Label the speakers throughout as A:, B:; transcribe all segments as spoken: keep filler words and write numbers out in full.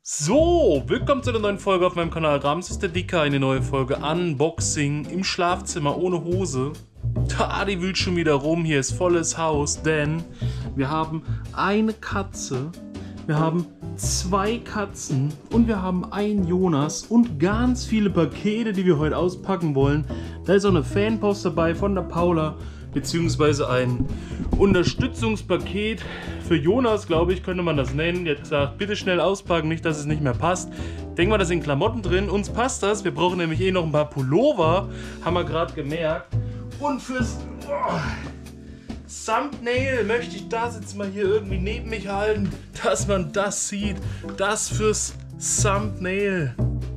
A: So, willkommen zu einer neuen Folge auf meinem Kanal. Rams ist der Dicker, eine neue Folge Unboxing im Schlafzimmer ohne Hose. Der Adi wühlt schon wieder rum, hier ist volles Haus, denn wir haben eine Katze, wir haben zwei Katzen und wir haben einen Jonas und ganz viele Pakete, die wir heute auspacken wollen. Da ist auch eine Fanpost dabei von der Paula, beziehungsweise ein Unterstützungspaket für Jonas, glaube ich, könnte man das nennen. Die hat gesagt, bitte schnell auspacken, nicht, dass es nicht mehr passt. Denken wir, da sind Klamotten drin, uns passt das. Wir brauchen nämlich eh noch ein paar Pullover, haben wir gerade gemerkt. Und fürs oh, Thumbnail möchte ich das jetzt mal hier irgendwie neben mich halten, dass man das sieht. Das fürs Thumbnail.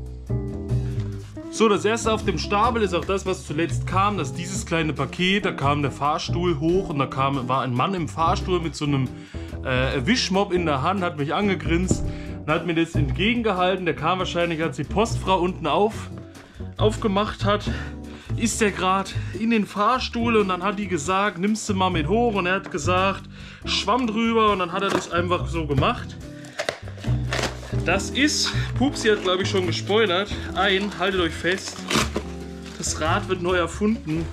A: So, das erste auf dem Stapel ist auch das, was zuletzt kam, das ist dieses kleine Paket. Da kam der Fahrstuhl hoch und da kam, war ein Mann im Fahrstuhl mit so einem äh, Wischmopp in der Hand, hat mich angegrinst und hat mir das entgegengehalten. Der kam wahrscheinlich, als die Postfrau unten auf, aufgemacht hat, ist der gerade in den Fahrstuhl und dann hat die gesagt, nimmst du mal mit hoch, und er hat gesagt, schwamm drüber, und dann hat er das einfach so gemacht. Das ist, Pupsi hat glaube ich schon gespoilert, ein, haltet euch fest, das Rad wird neu erfunden.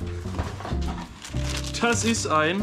A: Das ist ein,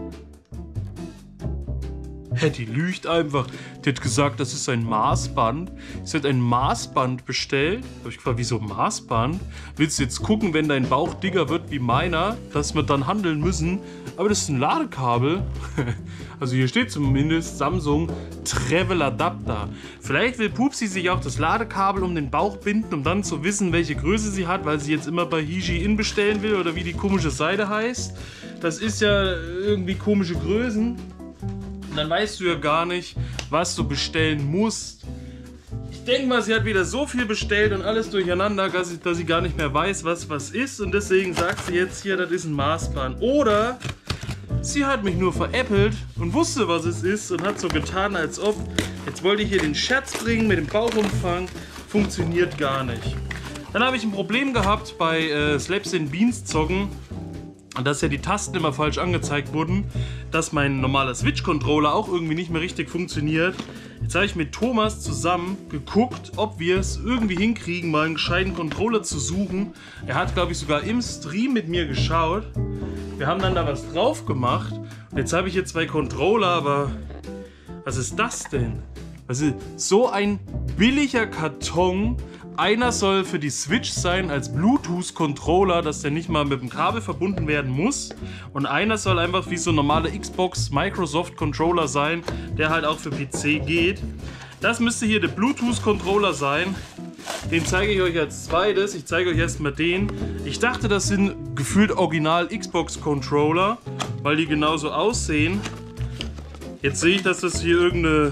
A: hä, die lügt einfach. Die hat gesagt, das ist ein Maßband. Sie hat ein Maßband bestellt. Da habe ich gefragt, wieso Maßband? Willst du jetzt gucken, wenn dein Bauch dicker wird wie meiner, dass wir dann handeln müssen? Aber das ist ein Ladekabel. Also hier steht zumindest Samsung Travel Adapter. Vielleicht will Pupsi sich auch das Ladekabel um den Bauch binden, um dann zu wissen, welche Größe sie hat, weil sie jetzt immer bei Hiji-In bestellen will oder wie die komische Seite heißt. Das ist ja irgendwie komische Größen. Und dann weißt du ja gar nicht, was du bestellen musst. Ich denke mal, sie hat wieder so viel bestellt und alles durcheinander, dass sie, dass sie gar nicht mehr weiß, was was ist. Und deswegen sagt sie jetzt hier, das ist ein Maßband. Oder sie hat mich nur veräppelt und wusste, was es ist und hat so getan, als ob. Jetzt wollte ich hier den Scherz bringen mit dem Bauchumfang. Funktioniert gar nicht. Dann habe ich ein Problem gehabt bei äh, Slaps and Beans zocken. Dass ja die Tasten immer falsch angezeigt wurden, dass mein normaler Switch-Controller auch irgendwie nicht mehr richtig funktioniert. Jetzt habe ich mit Thomas zusammen geguckt, ob wir es irgendwie hinkriegen, mal einen gescheiten Controller zu suchen. Er hat, glaube ich, sogar im Stream mit mir geschaut. Wir haben dann da was drauf gemacht. Und jetzt habe ich hier zwei Controller, aber was ist das denn? Also so ein billiger Karton. Einer soll für die Switch sein als Bluetooth-Controller, dass der nicht mal mit dem Kabel verbunden werden muss. Und einer soll einfach wie so ein normaler Xbox Microsoft-Controller sein, der halt auch für P C geht. Das müsste hier der Bluetooth-Controller sein. Den zeige ich euch als zweites. Ich zeige euch erstmal den. Ich dachte, das sind gefühlt original Xbox-Controller, weil die genauso aussehen. Jetzt sehe ich, dass das hier irgendeine,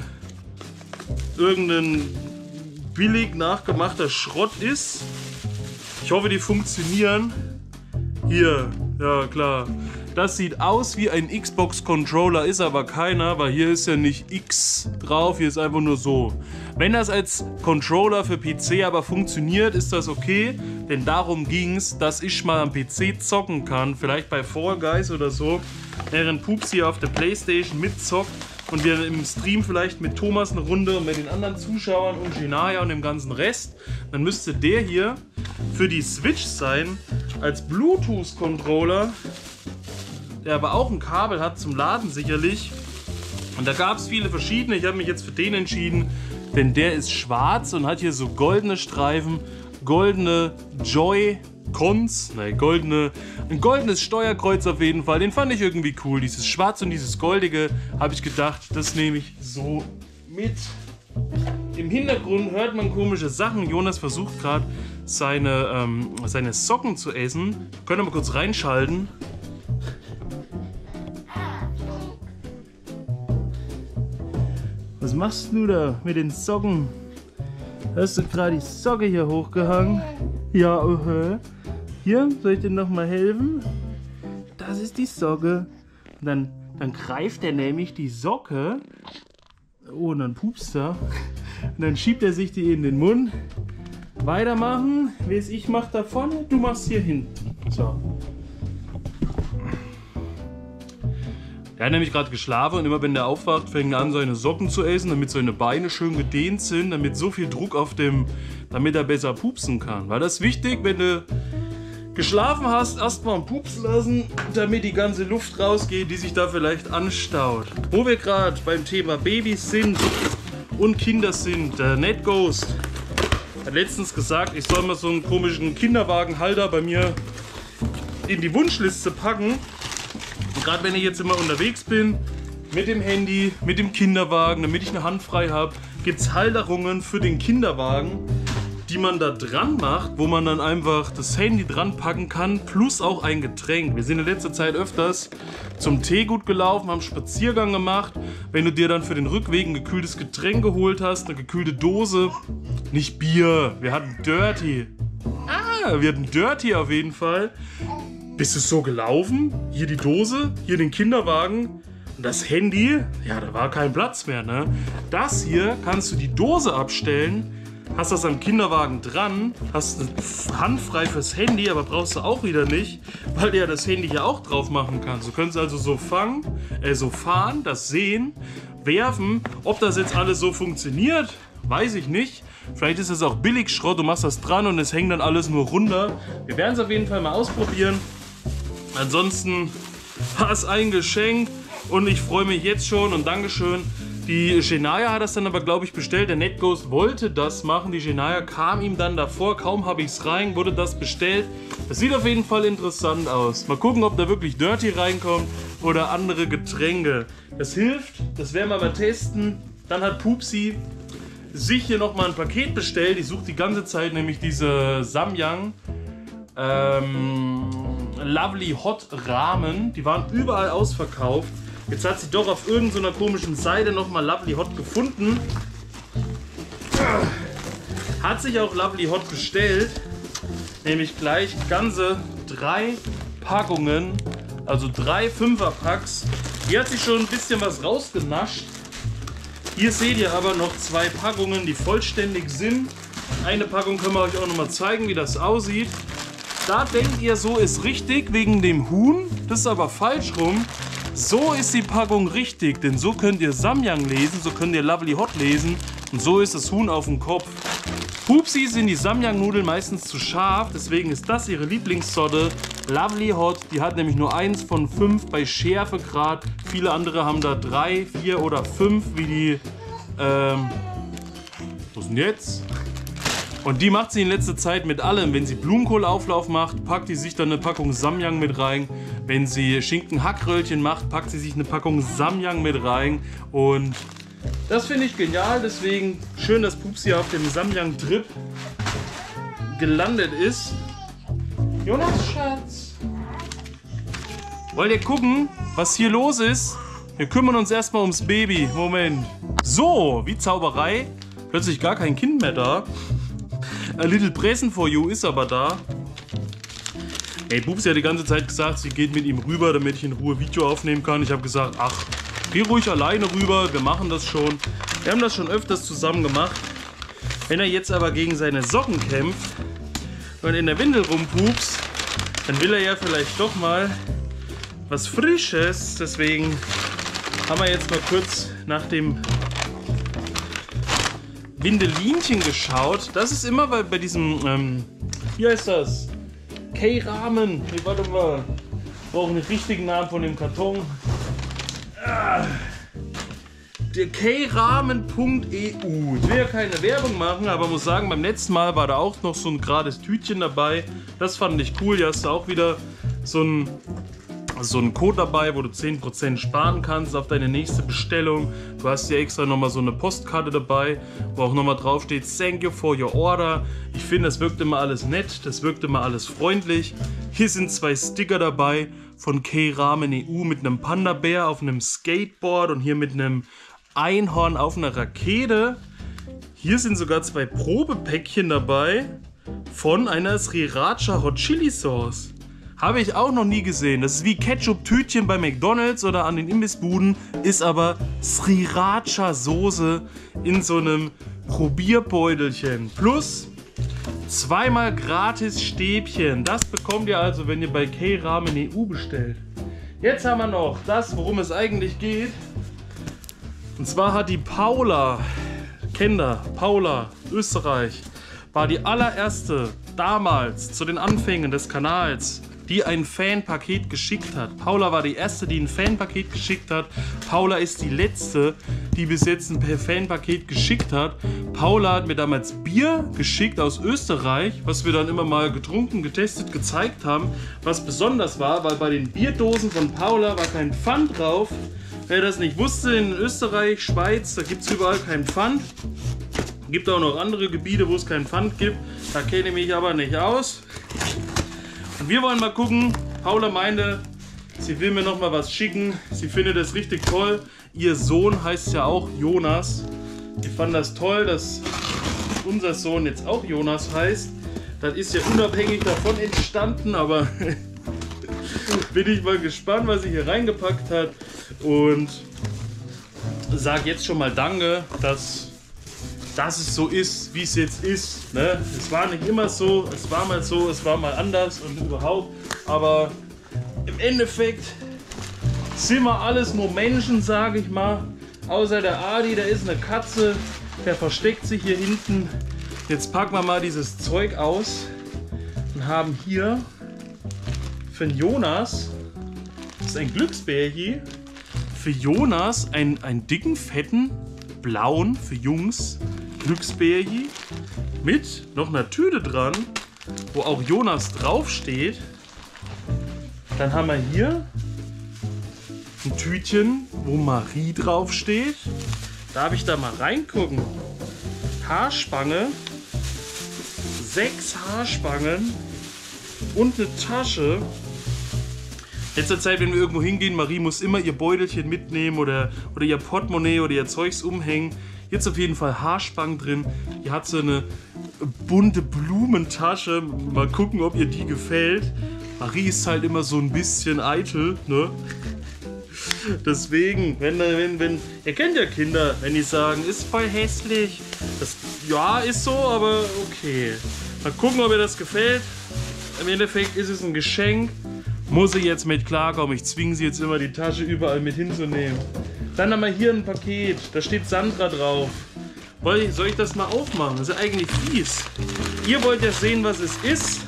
A: irgendein billig nachgemachter Schrott ist. Ich hoffe, die funktionieren. Hier, ja klar. Das sieht aus wie ein Xbox-Controller, ist aber keiner, weil hier ist ja nicht X drauf, hier ist einfach nur so. Wenn das als Controller für P C aber funktioniert, ist das okay, denn darum ging es, dass ich mal am P C zocken kann, vielleicht bei Fall Guys oder so, während Pupsi auf der Playstation mitzockt und wir im Stream vielleicht mit Thomas eine Runde und mit den anderen Zuschauern und Jinaya und dem ganzen Rest, dann müsste der hier für die Switch sein, als Bluetooth-Controller, der aber auch ein Kabel hat zum Laden sicherlich. Und da gab es viele verschiedene, ich habe mich jetzt für den entschieden, denn der ist schwarz und hat hier so goldene Streifen, goldene Joy Cons, nein, goldene, ein goldenes Steuerkreuz auf jeden Fall, den fand ich irgendwie cool. Dieses Schwarz und dieses Goldige, habe ich gedacht, das nehme ich so mit. Im Hintergrund hört man komische Sachen. Jonas versucht gerade seine, ähm, seine Socken zu essen. Können wir mal kurz reinschalten. Was machst du da mit den Socken? Hast du gerade die Socke hier hochgehangen? Ja, okay. Hier, soll ich dir noch mal helfen? Das ist die Socke. Und dann, dann greift er nämlich die Socke. Oh, und dann pupst er. Und dann schiebt er sich die in den Mund. Weitermachen. Ich mach da vorne, du machst hier hinten. So. Der hat nämlich gerade geschlafen und immer wenn der aufwacht, fängt er an, seine Socken zu essen, damit seine Beine schön gedehnt sind, damit so viel Druck auf dem, damit er besser pupsen kann. Weil das ist wichtig, wenn du geschlafen hast, erstmal einen Pups lassen, damit die ganze Luft rausgeht, die sich da vielleicht anstaut. Wo wir gerade beim Thema Babys sind und Kinder sind, der NetGhost hat letztens gesagt, ich soll mal so einen komischen Kinderwagenhalter bei mir in die Wunschliste packen. Und gerade wenn ich jetzt immer unterwegs bin, mit dem Handy, mit dem Kinderwagen, damit ich eine Hand frei habe, gibt es Halterungen für den Kinderwagen, die man da dran macht, wo man dann einfach das Handy dran packen kann, plus auch ein Getränk. Wir sind in letzter Zeit öfters zum Teegut gelaufen, haben Spaziergang gemacht. Wenn du dir dann für den Rückweg ein gekühltes Getränk geholt hast, eine gekühlte Dose, nicht Bier, wir hatten Dirty. Ah, wir hatten Dirty auf jeden Fall. Bist du so gelaufen? Hier die Dose, hier den Kinderwagen. Und das Handy, ja, da war kein Platz mehr, ne? Das hier kannst du die Dose abstellen, hast das am Kinderwagen dran, hast eine Hand frei fürs Handy, aber brauchst du auch wieder nicht, weil du ja das Handy hier auch drauf machen kannst. Du könntest also so fangen, äh, so fahren, das sehen, werfen. Ob das jetzt alles so funktioniert, weiß ich nicht. Vielleicht ist es auch Billigschrott, du machst das dran und es hängt dann alles nur runter. Wir werden es auf jeden Fall mal ausprobieren. Ansonsten war es ein Geschenk und ich freue mich jetzt schon und Dankeschön. Die Shania hat das dann aber, glaube ich, bestellt. Der NetGhost wollte das machen. Die Shania kam ihm dann davor. Kaum habe ich es rein, wurde das bestellt. Das sieht auf jeden Fall interessant aus. Mal gucken, ob da wirklich Dirty reinkommt oder andere Getränke. Das hilft. Das werden wir mal testen. Dann hat Pupsi sich hier nochmal ein Paket bestellt. Ich suche die ganze Zeit nämlich diese Samyang ähm, Lovely Hot Ramen. Die waren überall ausverkauft. Jetzt hat sie doch auf irgendeiner komischen Seite nochmal Lovely Hot gefunden. Hat sich auch Lovely Hot bestellt. Nämlich gleich ganze drei Packungen. Also drei Fünfer-Packs. Hier hat sich schon ein bisschen was rausgenascht. Hier seht ihr aber noch zwei Packungen, die vollständig sind. Eine Packung können wir euch auch nochmal zeigen, wie das aussieht. Da denkt ihr, so ist richtig wegen dem Huhn. Das ist aber falsch rum. So ist die Packung richtig, denn so könnt ihr Samyang lesen, so könnt ihr Lovely Hot lesen und so ist das Huhn auf dem Kopf. Pupsi sind die Samyang-Nudeln meistens zu scharf, deswegen ist das ihre Lieblingssorte. Lovely Hot, die hat nämlich nur eins von fünf bei Schärfegrad. Viele andere haben da drei, vier oder fünf, wie die, ähm, was ist denn jetzt? Und die macht sie in letzter Zeit mit allem. Wenn sie Blumenkohlauflauf macht, packt die sich dann eine Packung Samyang mit rein. Wenn sie Schinken-Hackröllchen macht, packt sie sich eine Packung Samyang mit rein. Und das finde ich genial. Deswegen schön, dass Pupsi auf dem Samyang-Trip gelandet ist. Jonas, Schatz. Wollt ihr gucken, was hier los ist? Wir kümmern uns erstmal ums Baby. Moment. So, wie Zauberei. Plötzlich gar kein Kind mehr da. A little present for you ist aber da. Ey, Pupsi hat die ganze Zeit gesagt, sie geht mit ihm rüber, damit ich in Ruhe Video aufnehmen kann. Ich habe gesagt, ach, geh ruhig alleine rüber, wir machen das schon. Wir haben das schon öfters zusammen gemacht. Wenn er jetzt aber gegen seine Socken kämpft und in der Windel rumpupst, dann will er ja vielleicht doch mal was Frisches. Deswegen haben wir jetzt mal kurz nach dem Windelinchen geschaut. Das ist immer bei, bei diesem, ähm, wie heißt das? K-Ramen. Nee, warte mal. Wir brauchen den richtigen Namen von dem Karton. Ah. Der K Ramen Punkt E U. Ich will ja keine Werbung machen, aber muss sagen, beim letzten Mal war da auch noch so ein gerades Tütchen dabei. Das fand ich cool. Hier hast du auch wieder so ein so einen Code dabei, wo du zehn Prozent sparen kannst auf deine nächste Bestellung. Du hast hier extra nochmal so eine Postkarte dabei, wo auch nochmal drauf steht, thank you for your order. Ich finde, das wirkt immer alles nett, das wirkt immer alles freundlich. Hier sind zwei Sticker dabei von K Ramen E U mit einem Panda-Bär auf einem Skateboard und hier mit einem Einhorn auf einer Rakete. Hier sind sogar zwei Probepäckchen dabei von einer Sriracha Hot Chili Sauce. Habe ich auch noch nie gesehen. Das ist wie Ketchup-Tütchen bei McDonald's oder an den Imbissbuden, ist aber Sriracha-Soße in so einem Probierbeutelchen. Plus zweimal gratis Stäbchen. Das bekommt ihr also, wenn ihr bei K Ramen E U bestellt. Jetzt haben wir noch das, worum es eigentlich geht. Und zwar hat die Paula, Kinder, Paula, Österreich, war die allererste damals zu den Anfängen des Kanals, die ein Fanpaket geschickt hat. Paula war die erste, die ein Fanpaket geschickt hat. Paula ist die letzte, die bis jetzt ein Fanpaket geschickt hat. Paula hat mir damals Bier geschickt aus Österreich, was wir dann immer mal getrunken, getestet, gezeigt haben. Was besonders war, weil bei den Bierdosen von Paula war kein Pfand drauf. Wer das nicht wusste, in Österreich, Schweiz, da gibt es überall keinen Pfand. Gibt auch noch andere Gebiete, wo es keinen Pfand gibt. Da kenne ich mich aber nicht aus. Und wir wollen mal gucken. Paula meinte, sie will mir noch mal was schicken. Sie findet das richtig toll. Ihr Sohn heißt ja auch Jonas. Ich fand das toll, dass unser Sohn jetzt auch Jonas heißt. Das ist ja unabhängig davon entstanden, aber bin ich mal gespannt, was sie hier reingepackt hat. Und sag jetzt schon mal Danke, dass dass es so ist, wie es jetzt ist. Ne? Es war nicht immer so, es war mal so, es war mal anders und überhaupt. Aber im Endeffekt sind wir alles nur Menschen, sage ich mal. Außer der Adi, da ist eine Katze, der versteckt sich hier hinten. Jetzt packen wir mal dieses Zeug aus und haben hier für den Jonas, das ist ein Glücksbär hier, für Jonas einen, einen dicken, fetten, blauen, für Jungs, Glücksbär hier mit noch einer Tüte dran, wo auch Jonas draufsteht. Dann haben wir hier ein Tütchen, wo Marie draufsteht. Darf ich da mal reingucken? Haarspange, sechs Haarspangen und eine Tasche. Letzter Zeit, wenn wir irgendwo hingehen, Marie muss immer ihr Beutelchen mitnehmen oder, oder ihr Portemonnaie oder ihr Zeugs umhängen. Jetzt auf jeden Fall Haarspangen drin. Hier hat sie eine bunte Blumentasche. Mal gucken, ob ihr die gefällt. Marie ist halt immer so ein bisschen eitel, ne? Deswegen, wenn, wenn, wenn, ihr kennt ja Kinder, wenn die sagen, ist voll hässlich. Das, ja, ist so, aber okay. Mal gucken, ob ihr das gefällt. Im Endeffekt ist es ein Geschenk. Muss ich jetzt mit klarkommen. Ich zwinge sie jetzt immer, die Tasche überall mit hinzunehmen. Dann haben wir hier ein Paket. Da steht Sandra drauf. Soll ich das mal aufmachen? Das ist ja eigentlich fies. Ihr wollt ja sehen, was es ist.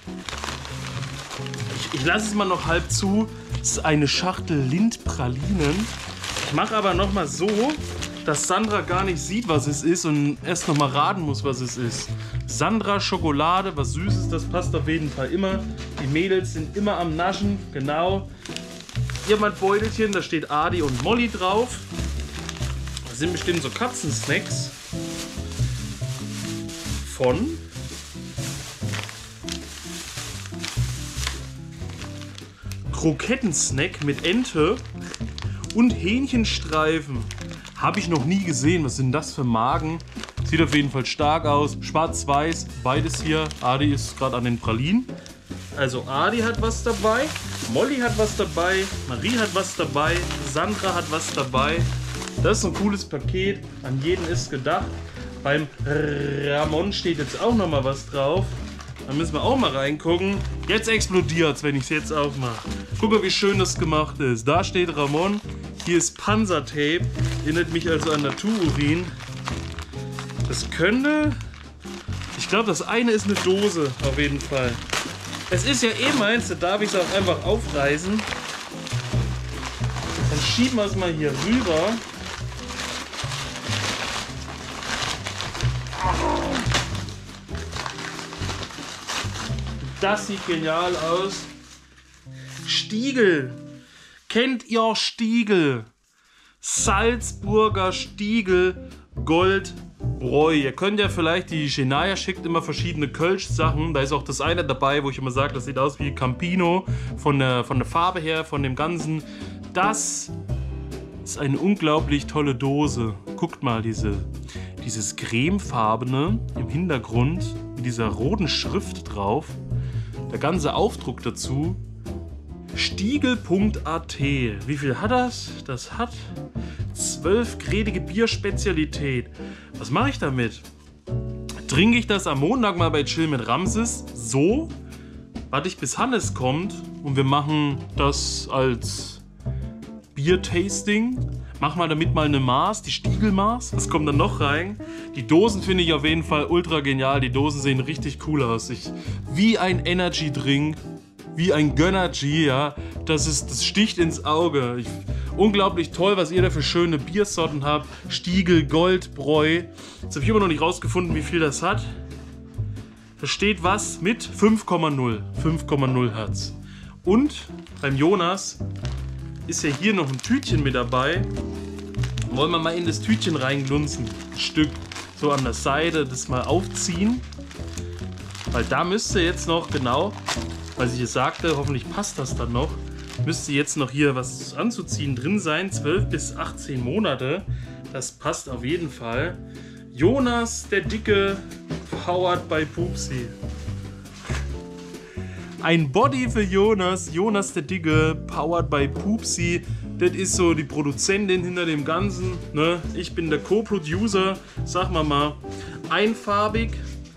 A: Ich, ich lasse es mal noch halb zu. Es ist eine Schachtel Lindpralinen. Ich mache aber noch mal so, dass Sandra gar nicht sieht, was es ist und erst noch mal raten muss, was es ist. Sandra Schokolade, was Süßes, das passt auf jeden Fall immer. Die Mädels sind immer am Naschen, genau. Hier mal ein Beutelchen, da steht Adi und Molly drauf. Das sind bestimmt so Katzensnacks. Von Krokettensnack mit Ente und Hähnchenstreifen. Habe ich noch nie gesehen. Was sind das für Magen? Sieht auf jeden Fall stark aus. Schwarz-Weiß, beides hier. Adi ist gerade an den Pralinen. Also Adi hat was dabei, Molly hat was dabei, Marie hat was dabei, Sandra hat was dabei. Das ist ein cooles Paket. An jeden ist gedacht. Beim Ramon steht jetzt auch noch mal was drauf. Da müssen wir auch mal reingucken. Jetzt explodiert es, wenn ich es jetzt aufmache. Guck mal, wie schön das gemacht ist. Da steht Ramon. Hier ist Panzertape. Erinnert mich also an Natururin. Das könnte... Ich glaube, das eine ist eine Dose, auf jeden Fall. Es ist ja eh meins, da darf ich es auch einfach aufreißen. Dann schieben wir es mal hier rüber. Das sieht genial aus. Stiegel. Kennt ihr Stiegel? Salzburger Stiegel Goldbräu. Ihr könnt ja vielleicht, die Shania schickt immer verschiedene Kölsch-Sachen. Da ist auch das eine dabei, wo ich immer sage, das sieht aus wie Campino. Von der, von der Farbe her, von dem Ganzen. Das ist eine unglaublich tolle Dose. Guckt mal, diese, dieses cremefarbene im Hintergrund mit dieser roten Schrift drauf. Der ganze Aufdruck dazu. Stiegel punkt a t. Wie viel hat das? Das hat zwölf gnädige Bierspezialität. Was mache ich damit? Trinke ich das am Montag mal bei Chill mit Ramses so? Warte ich bis Hannes kommt und wir machen das als Bier-Tasting. Mach mal damit mal eine Maß, die Stiegelmaß. Was kommt dann noch rein? Die Dosen finde ich auf jeden Fall ultra genial. Die Dosen sehen richtig cool aus. Ich, wie ein Energy-Drink, wie ein Gönnergy, ja. Das, ist, das sticht ins Auge. Ich, unglaublich toll, was ihr da für schöne Biersorten habt. Stiegel, Goldbräu. Jetzt habe ich immer noch nicht rausgefunden, wie viel das hat. Da steht was mit fünf Komma null. fünf Komma null Hertz. Und beim Jonas ist ja hier noch ein Tütchen mit dabei. Wollen wir mal in das Tütchen reinglunzen. Ein Stück so an der Seite, das mal aufziehen. Weil da müsste jetzt noch, genau, weil ich es sagte, hoffentlich passt das dann noch, müsste jetzt noch hier was anzuziehen drin sein. zwölf bis achtzehn Monate. Das passt auf jeden Fall. Jonas, der Dicke, powered by Pupsi. Ein Body für Jonas, Jonas der Dicke, powered by Pupsi. Das ist so die Produzentin hinter dem Ganzen. Ne? Ich bin der Co-Producer, sag mal mal. Einfarbig,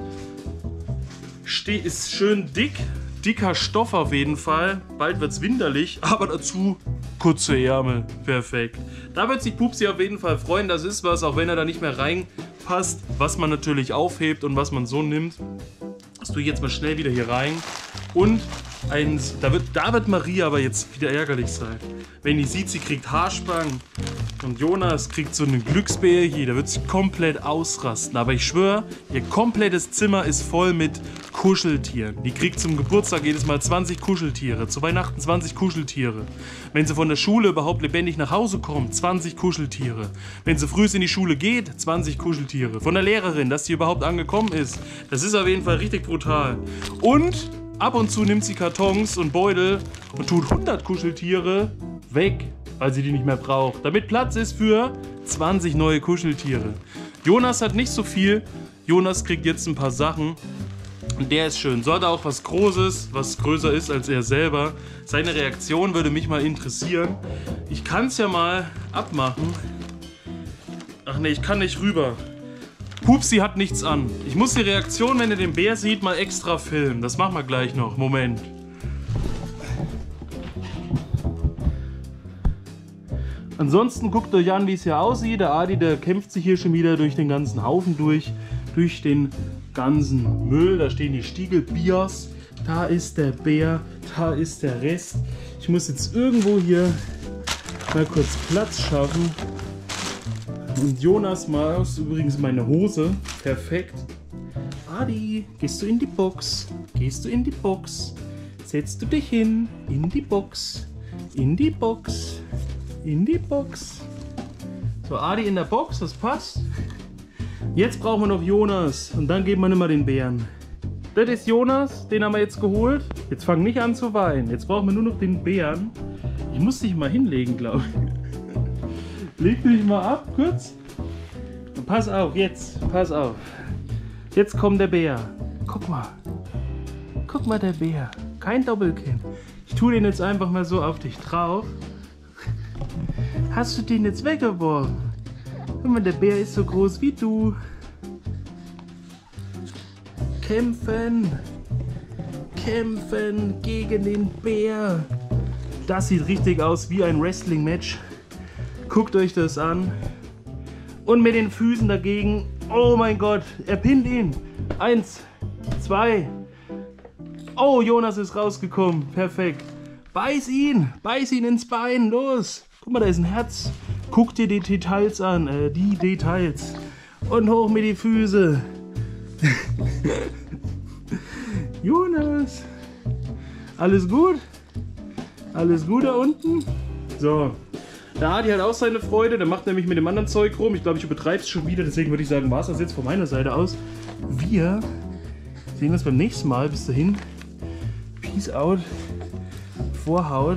A: Ste ist schön dick, dicker Stoff auf jeden Fall. Bald wird es winterlich, aber dazu kurze Ärmel, perfekt. Da wird sich Pupsi auf jeden Fall freuen, das ist was, auch wenn er da nicht mehr reinpasst, was man natürlich aufhebt und was man so nimmt. Das tue ich jetzt mal schnell wieder hier rein. Und ein, da, wird, da wird Maria aber jetzt wieder ärgerlich sein. Wenn die sieht, sie kriegt Haarspangen und Jonas kriegt so einen Glücksbärchen, da wird sie komplett ausrasten. Aber ich schwöre, ihr komplettes Zimmer ist voll mit Kuscheltieren. Die kriegt zum Geburtstag jedes Mal zwanzig Kuscheltiere, zu Weihnachten zwanzig Kuscheltiere. Wenn sie von der Schule überhaupt lebendig nach Hause kommt, zwanzig Kuscheltiere. Wenn sie früh in die Schule geht, zwanzig Kuscheltiere. Von der Lehrerin, dass sie überhaupt angekommen ist. Das ist auf jeden Fall richtig brutal. Und ab und zu nimmt sie Kartons und Beutel und tut hundert Kuscheltiere weg, weil sie die nicht mehr braucht. Damit Platz ist für zwanzig neue Kuscheltiere. Jonas hat nicht so viel. Jonas kriegt jetzt ein paar Sachen. Und der ist schön. So hat er auch was Großes, was größer ist als er selber. Seine Reaktion würde mich mal interessieren. Ich kann es ja mal abmachen. Ach ne, ich kann nicht rüber. Pupsi hat nichts an. Ich muss die Reaktion, wenn er den Bär sieht, mal extra filmen. Das machen wir gleich noch. Moment. Ansonsten guckt euch an, wie es hier aussieht. Der Adi, der kämpft sich hier schon wieder durch den ganzen Haufen durch. Durch den ganzen Müll. Da stehen die Stiegelbiers. Da ist der Bär. Da ist der Rest. Ich muss jetzt irgendwo hier mal kurz Platz schaffen. Und Jonas Maus, übrigens meine Hose, perfekt. Adi, gehst du in die Box? Gehst du in die Box? Setzt du dich hin? In die Box. In die Box. In die Box. So, Adi in der Box, das passt. Jetzt brauchen wir noch Jonas und dann geben wir nicht mal den Bären. Das ist Jonas, den haben wir jetzt geholt. Jetzt fang nicht an zu weinen. Jetzt brauchen wir nur noch den Bären. Ich muss dich mal hinlegen, glaube ich. Leg dich mal ab, kurz. Und pass auf, jetzt, pass auf. Jetzt kommt der Bär. Guck mal. Guck mal, der Bär. Kein Doppelkinn. Ich tue den jetzt einfach mal so auf dich drauf. Hast du den jetzt weggeworfen? Guck mal, der Bär ist so groß wie du. Kämpfen. Kämpfen gegen den Bär. Das sieht richtig aus wie ein Wrestling-Match. Guckt euch das an. Und mit den Füßen dagegen. Oh mein Gott, er pinnt ihn. Eins, zwei. Oh, Jonas ist rausgekommen. Perfekt. Beiß ihn. Beiß ihn ins Bein. Los. Guck mal, da ist ein Herz. Guck dir die Details an. Äh, die Details. Und hoch mit die Füße. Jonas. Alles gut? Alles gut da unten? So. Der Adi hat auch seine Freude, der macht nämlich mit dem anderen Zeug rum. Ich glaube, ich übertreibe es schon wieder, deswegen würde ich sagen, war es das jetzt von meiner Seite aus. Wir sehen uns beim nächsten Mal. Bis dahin. Peace out. Vorhaut.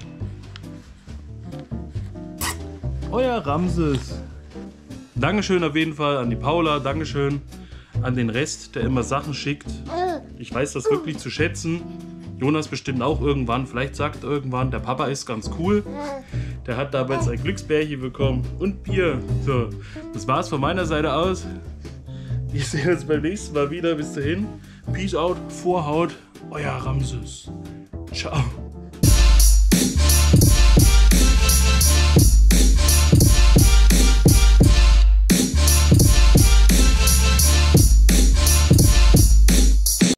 A: Euer Ramses. Dankeschön auf jeden Fall an die Paula. Dankeschön an den Rest, der immer Sachen schickt. Ich weiß das wirklich zu schätzen. Jonas bestimmt auch irgendwann. Vielleicht sagt irgendwann, der Papa ist ganz cool. Der hat damals ein Glücksbärchen bekommen und Bier. So, das war's von meiner Seite aus. Wir sehen uns beim nächsten Mal wieder. Bis dahin. Peace out, Vorhaut, euer Ramses. Ciao.